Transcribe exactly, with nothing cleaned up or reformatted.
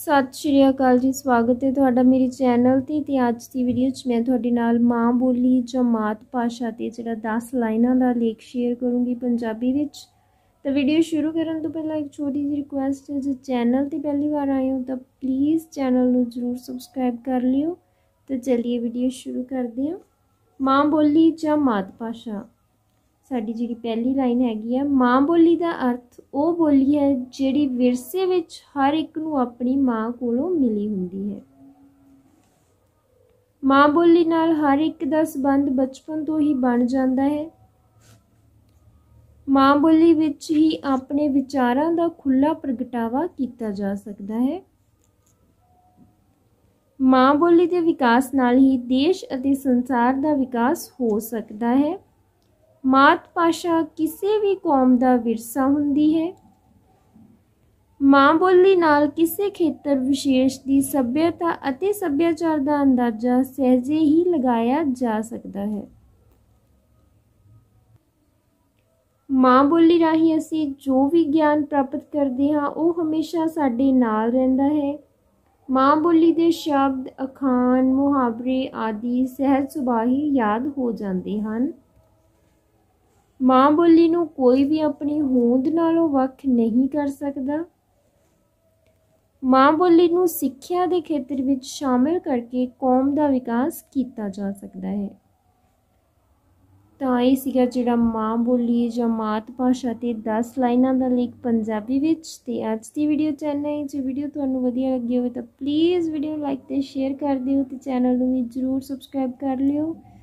सत श्री अकाल जी, स्वागत है तुहाडा मेरे चैनल ते ते अज की वीडियो च मैं तुहाडे नाल माँ बोली जां मात भाषा ते जिहड़ा दस लाइनां दा लेख शेयर करूँगी पंजाबी विच। तो वीडियो शुरू करन तो पहला एक छोटी जी रिक्वेस्ट है, जो चैनल ते पहली बार आए हो तो प्लीज़ चैनल नूं जरूर सबसक्राइब कर लियो। तो चलिए वीडियो शुरू करते हैं। माँ बोली जां मात भाषा। साडी जिहड़ी पहली लाइन हैगी है, माँ बोली का अर्थ वो बोली है जिहड़ी विरसे विच हर एक नूं अपनी माँ कोलों मिली हुंदी है। माँ बोली नाल हर एक दा संबंध बचपन तो ही बन जाता है। माँ बोली विच ही अपने विचारां दा खुला प्रगटावा किया जा सकता है। माँ बोली के विकास नाल ही देश अते संसार का विकास हो सकता है। मात भाषा किसी भी कौम का विरसा हुंदी है। माँ बोली नाल किसी खेतर विशेष की सभ्यता अते सभ्याचार का अंदाजा सहजे ही लगाया जा सकता है। माँ बोली राही असी जो भी ज्ञान प्राप्त करते हाँ वो हमेशा साडे नाल रहिंदा है। माँ बोली के शब्द, अखान, मुहावरे आदि सहज सुभाਅ ही याद हो जाते हैं। माँ बोली नूं कोई भी अपनी होंद नालों वख नहीं कर सकता। माँ बोली नूं सिक्ख्या के खेत्र विच शामिल करके कौम का विकास किया जा सकता है। तो ये सीगा जिहड़ा माँ बोली जां मात भाषा ते दस लाइनां दा लेख पंजाबी विच। ते अज दी वीडियो चैनल है, जो वीडियो तुहानूं वधिया लगी होवे तो प्लीज़ वीडियो लाइक ते शेयर कर दिओ ते चैनल नूं भी जरूर सबसक्राइब कर लिओ।